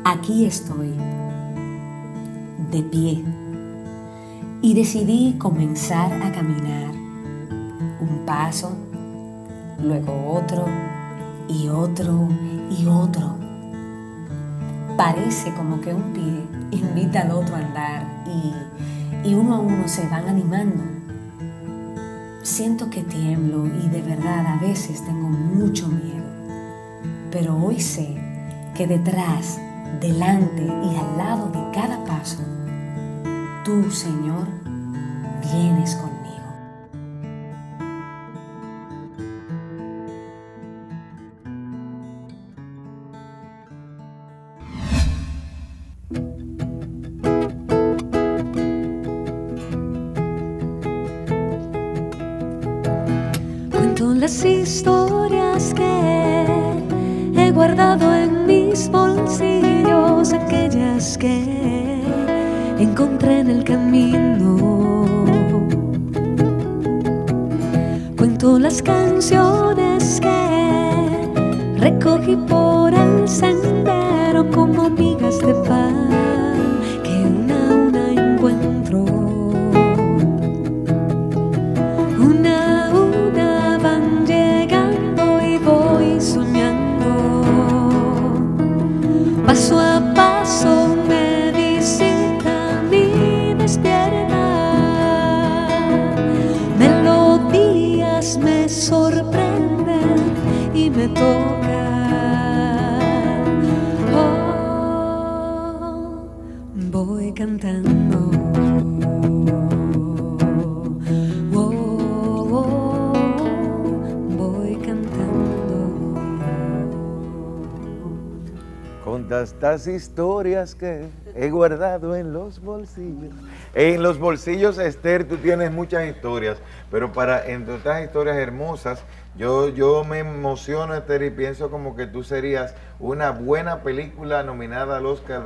Aquí estoy, de pie, y decidí comenzar a caminar. Un paso, luego otro, y otro, y otro. Parece como que un pie invita al otro a andar y uno a uno se van animando. Siento que tiemblo y de verdad a veces tengo mucho miedo. Pero hoy sé que detrás, delante y al lado de cada paso, tú, Señor, vienes conmigo. Cuento las historias que he guardado en mis bolsillos, aquellas que encontré en el camino. Cuento las canciones que recogí por el sendero como migas de pan que una a una encuentro. Una a una van llegando y voy soñando. Paso a paso me visitan y despiertan. Melodías me sorprenden y me tocan. Oh, voy cantando. Oh, oh, voy cantando. Con tantas historias que he guardado en los bolsillos. En los bolsillos, Esther, tú tienes muchas historias, pero entre otras historias hermosas, yo me emociono, Esther, y pienso como que tú serías una buena película nominada al Oscar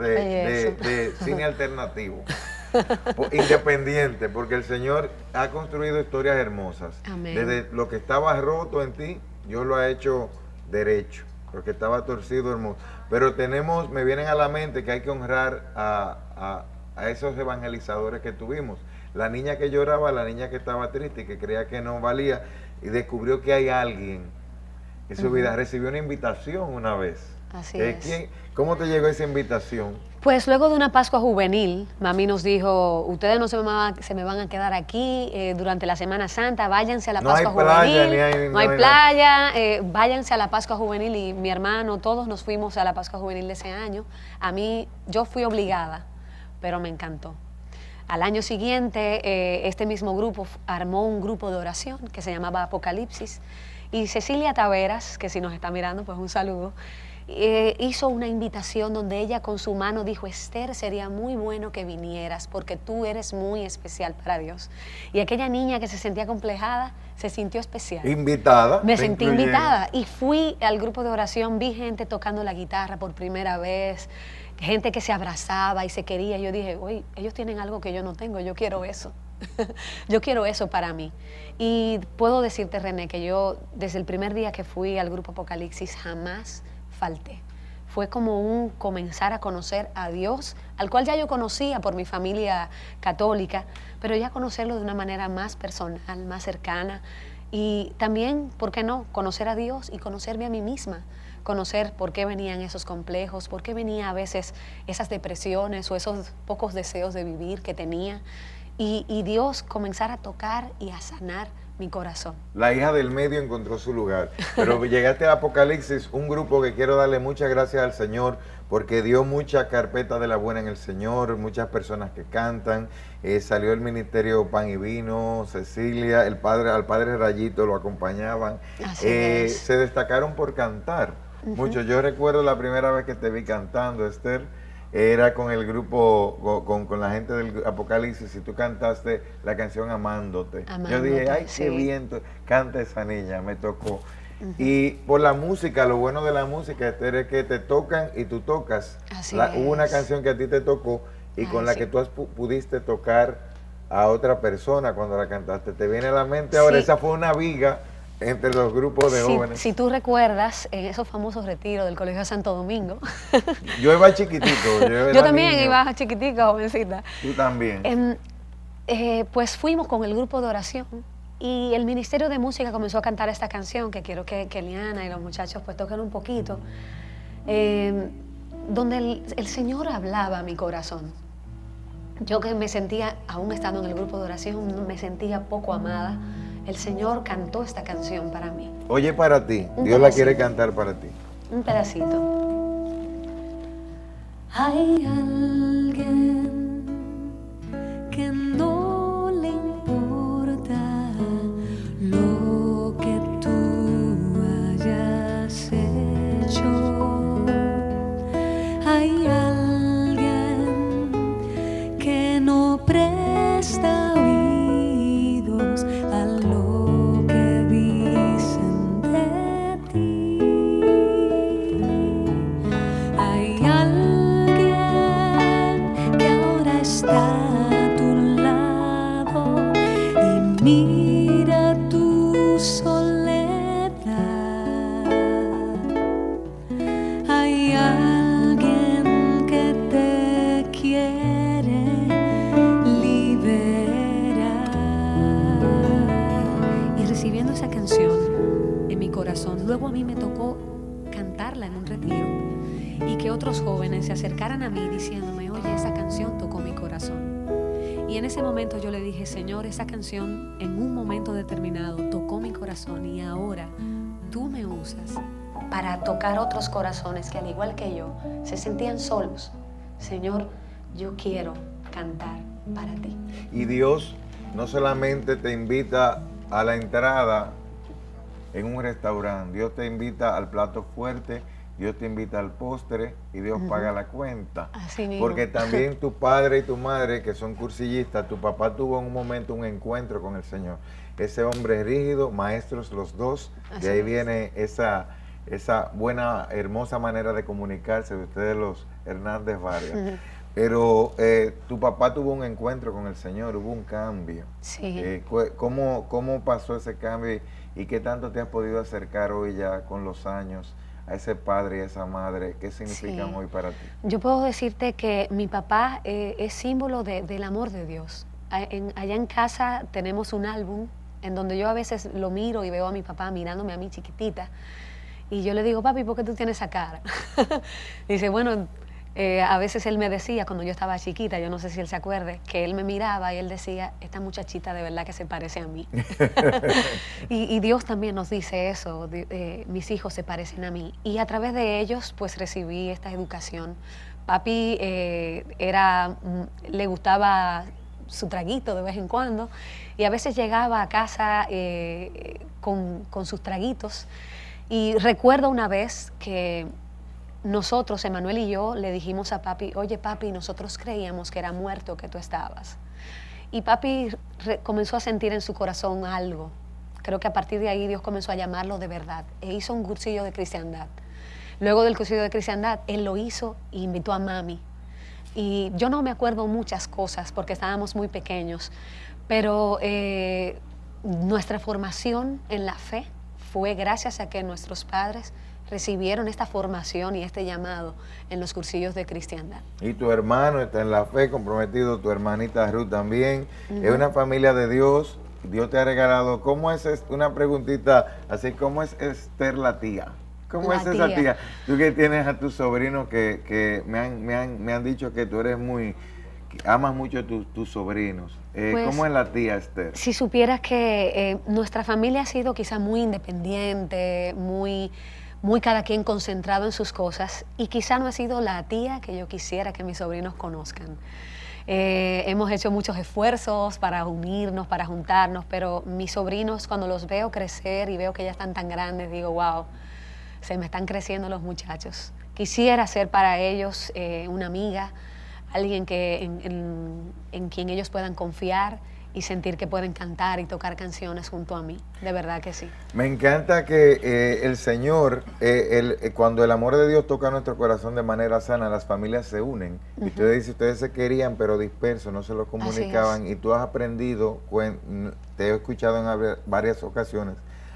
de cine alternativo. Independiente, porque el Señor ha construido historias hermosas. Amén. Desde lo que estaba roto en ti, Dios lo ha hecho derecho, lo que estaba torcido, hermoso. Pero me vienen a la mente que hay que honrar a esos evangelizadores que tuvimos. La niña que lloraba, la niña que estaba triste y que creía que no valía, y descubrió que hay alguien que su vida recibió una invitación una vez. Así es. ¿Cómo te llegó esa invitación? Pues luego de una Pascua juvenil, mami nos dijo, ustedes no se me van a quedar aquí durante la Semana Santa, váyanse a la Pascua juvenil. No hay playa, váyanse a la Pascua juvenil. Y mi hermano, todos nos fuimos a la Pascua juvenil de ese año. Yo fui obligada, pero me encantó. Al año siguiente, este mismo grupo armó un grupo de oración que se llamaba Apocalipsis. Y Cecilia Taveras, que si nos está mirando, pues un saludo, hizo una invitación donde ella con su mano dijo: Esther, sería muy bueno que vinieras porque tú eres muy especial para Dios. Y aquella niña que se sentía complejada se sintió especial. Invitada. Me sentí invitada y fui al grupo de oración, vi gente tocando la guitarra por primera vez, gente que se abrazaba y se quería. Yo dije, oye, ellos tienen algo que yo no tengo, yo quiero eso. Yo quiero eso para mí. Y puedo decirte, René, que yo desde el primer día que fui al grupo Apocalipsis jamás falté. Fue como un comenzar a conocer a Dios, al cual ya yo conocía por mi familia católica, pero ya conocerlo de una manera más personal, más cercana. Y también, ¿por qué no?, conocer a Dios y conocerme a mí misma. Conocer por qué venían esos complejos, por qué venía a veces esas depresiones o esos pocos deseos de vivir que tenía. Y Dios comenzar a tocar y a sanar mi corazón. La hija del medio encontró su lugar. Pero llegaste a Apocalipsis, un grupo que quiero darle muchas gracias al Señor, porque dio mucha carpeta de la buena en el Señor, muchas personas que cantan. Salió el ministerio Pan y Vino, Cecilia, al padre Rayito lo acompañaban. Se destacaron por cantar. Mucho. Yo recuerdo la primera vez que te vi cantando, Esther, era con el grupo, con la gente del Apocalipsis, y tú cantaste la canción Amándote. Yo dije, ay, qué viento, canta esa niña, me tocó. Y por la música, lo bueno de la música, Esther, es que te tocan y tú tocas. Hubo una canción que a ti te tocó y con la que tú pudiste tocar a otra persona cuando la cantaste. Te viene a la mente ahora, esa fue una viga entre los grupos de jóvenes. Si tú recuerdas, en esos famosos retiros del Colegio de Santo Domingo. Yo iba chiquitito. Yo también iba chiquitica, jovencita. Tú también. Pues fuimos con el grupo de oración y el Ministerio de Música comenzó a cantar esta canción que quiero que Eliana y los muchachos pues toquen un poquito, donde el Señor hablaba a mi corazón. Yo que me sentía, aún estando en el grupo de oración, me sentía poco amada. El Señor cantó esta canción para mí. Oye, para ti. Dios la quiere cantar para ti. Un pedacito. Hay alguien que no le importa lo que tú hayas hecho. Hay alguien que no presta oídos a lo que dicen de ti. Hay alguien que ahora está a tu lado y mira tu soledad. Hay alguien que te quiere liberar. Y recibiendo esa canción en mi corazón, luego a mí me tocó cantarla en un retiro y que otros jóvenes se acercaran a mí diciéndome, oye, esa canción tocó mi corazón. Y en ese momento yo le dije, Señor, esa canción en un momento determinado tocó mi corazón y ahora tú me usas para tocar otros corazones que al igual que yo se sentían solos. Señor, yo quiero cantar para ti. Y Dios no solamente te invita a la entrada en un restaurante, Dios te invita al plato fuerte, Dios te invita al postre y Dios paga la cuenta. Así mismo. Porque también tu padre y tu madre, que son cursillistas, tu papá tuvo en un momento un encuentro con el Señor. Ese hombre rígido, maestros los dos, Así de ahí es. viene esa buena, hermosa manera de comunicarse de ustedes los Hernández Vargas. Pero tu papá tuvo un encuentro con el Señor, hubo un cambio. Sí. ¿Cómo pasó ese cambio y qué tanto te has podido acercar hoy ya con los años a ese padre y a esa madre? ¿Qué significan Sí. hoy para ti? Yo puedo decirte que mi papá es símbolo del amor de Dios. Allá en casa tenemos un álbum en donde yo a veces lo miro y veo a mi papá mirándome a mí chiquitita. Y yo le digo, papi, ¿por qué tú tienes esa cara? Dice, bueno, a veces él me decía, cuando yo estaba chiquita, yo no sé si él se acuerde, que él me miraba y él decía, esta muchachita de verdad que se parece a mí. y Dios también nos dice eso, mis hijos se parecen a mí. Y a través de ellos, pues recibí esta educación. Papi le gustaba su traguito de vez en cuando y a veces llegaba a casa con sus traguitos. Y recuerdo una vez que nosotros, Emanuel y yo, le dijimos a papi, oye papi, nosotros creíamos que era muerto que tú estabas. Y papi comenzó a sentir en su corazón algo. Creo que a partir de ahí Dios comenzó a llamarlo de verdad e hizo un cursillo de cristiandad. Luego del cursillo de cristiandad, él lo hizo e invitó a mami. Y yo no me acuerdo muchas cosas porque estábamos muy pequeños, pero nuestra formación en la fe fue gracias a que nuestros padres recibieron esta formación y este llamado en los cursillos de cristiandad. Y tu hermano está en la fe, comprometido, tu hermanita Ruth también. Es una familia de Dios. Dios te ha regalado. ¿Cómo es una preguntita así? ¿Cómo es Esther la tía? ¿Cómo es esa tía? Tú que tienes a tus sobrinos que me han dicho que tú eres amas mucho a tus sobrinos. Pues, ¿cómo es la tía Esther? Si supieras que nuestra familia ha sido quizá muy independiente, muy cada quien concentrado en sus cosas y quizá no ha sido la tía que yo quisiera que mis sobrinos conozcan. Hemos hecho muchos esfuerzos para unirnos, para juntarnos, pero mis sobrinos cuando los veo crecer y veo que ya están tan grandes, digo, wow, se me están creciendo los muchachos. Quisiera ser para ellos una amiga, alguien en quien ellos puedan confiar y sentir que pueden cantar y tocar canciones junto a mí. De verdad que sí. Me encanta que el Señor, cuando el amor de Dios toca nuestro corazón de manera sana, las familias se unen. Y ustedes se querían, pero dispersos, no se lo comunicaban. Y tú has aprendido, te he escuchado en varias ocasiones,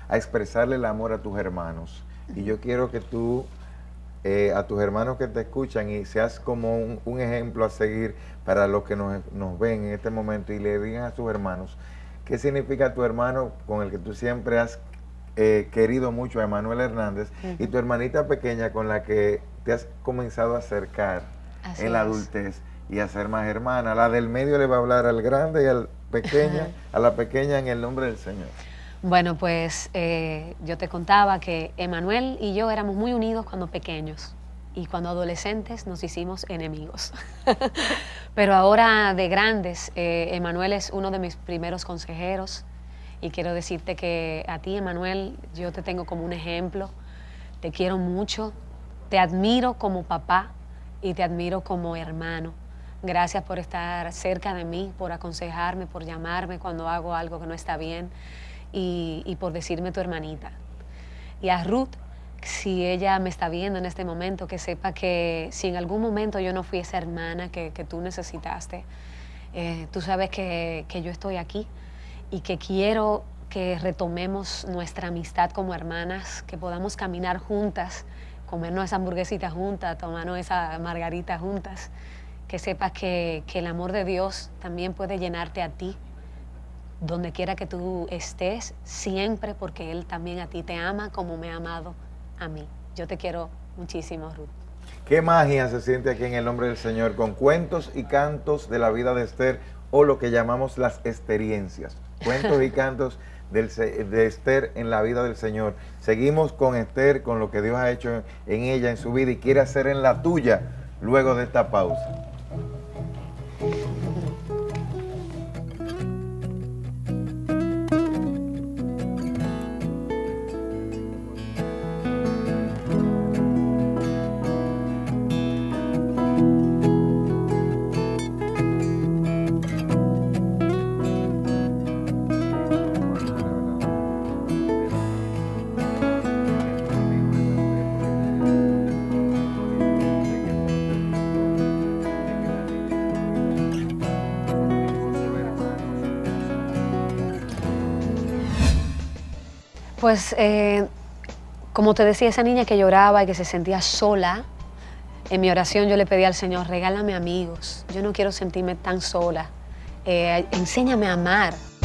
a expresarle el amor a tus hermanos. Y yo quiero que tú, a tus hermanos que te escuchan, y seas como un ejemplo a seguir para los que nos ven en este momento, y le digan a sus hermanos, ¿qué significa tu hermano con el que tú siempre has querido mucho, a Emanuel Hernández, y tu hermanita pequeña con la que te has comenzado a acercar en la adultez y a ser más hermana? La del medio le va a hablar al grande y al pequeña, a la pequeña, en el nombre del Señor. Bueno, pues yo te contaba que Emanuel y yo éramos muy unidos cuando pequeños, y cuando adolescentes nos hicimos enemigos. Pero ahora de grandes, Emanuel es uno de mis primeros consejeros, y quiero decirte que a ti, Emanuel, yo te tengo como un ejemplo. Te quiero mucho, te admiro como papá y te admiro como hermano. Gracias por estar cerca de mí, por aconsejarme, por llamarme cuando hago algo que no está bien, y por decirme tu hermanita. Y a Ruth, si ella me está viendo en este momento, que sepa que si en algún momento yo no fui esa hermana que tú necesitaste, tú sabes que yo estoy aquí, y que quiero que retomemos nuestra amistad como hermanas, que podamos caminar juntas, comernos esa hamburguesita juntas, tomarnos esa margarita juntas. Que sepas que el amor de Dios también puede llenarte a ti, donde quiera que tú estés, siempre, porque Él también a ti te ama como me ha amado a mí. Yo te quiero muchísimo, Ruth. Qué magia se siente aquí en el nombre del Señor, con cuentos y cantos de la vida de Esther, o lo que llamamos las experiencias. Cuentos y cantos de Esther en la vida del Señor. Seguimos con Esther, con lo que Dios ha hecho en ella, en su vida, y quiere hacer en la tuya luego de esta pausa. Pues, como te decía, esa niña que lloraba y que se sentía sola, en mi oración yo le pedí al Señor, regálame amigos, yo no quiero sentirme tan sola, enséñame a amar.